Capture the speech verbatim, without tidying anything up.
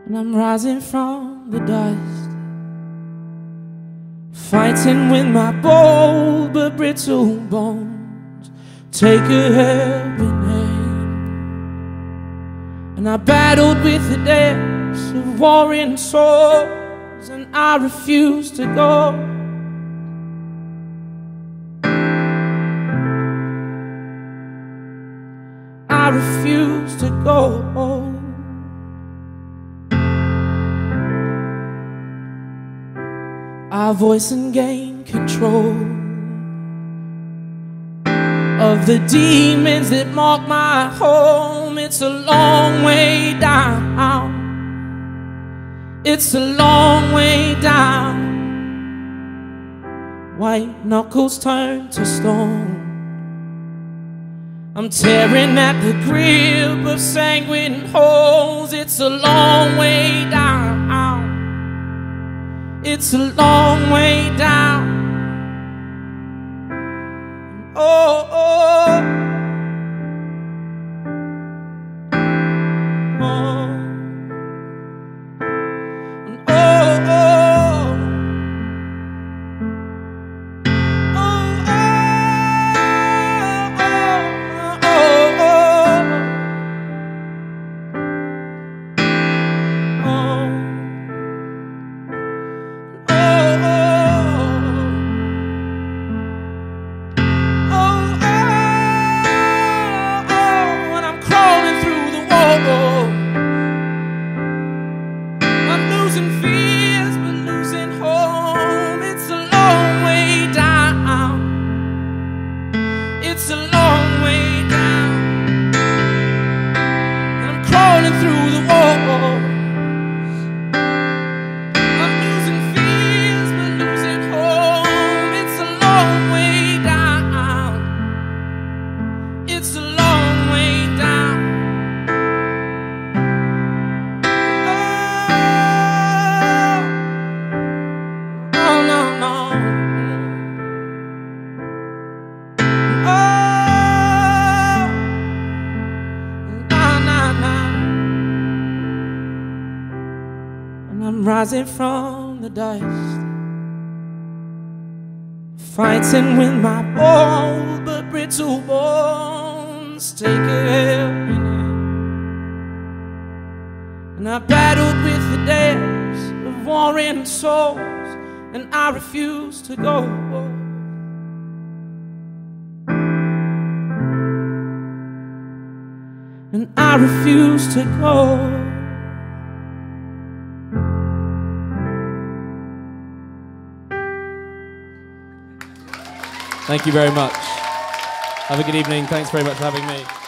and I'm rising from the dust, fighting with my bold but brittle bones. Take a helping hand, and I battled with the depths of warring souls, and I refuse to go. I refuse to go. I voice and gain control of the demons that mark my home. It's a long way down. It's a long way down. White knuckles turn to stone. I'm tearing at the grip of sanguine holes. It's a long way down. It's a long way down. Oh, oh, oh, oh, oh. I'm rising from the dust, fighting with my bold but brittle bones. Take a helping hand, and I battled with the depths of warring souls, and I refuse to go. And I refuse to go. Thank you very much. Have a good evening. Thanks very much for having me.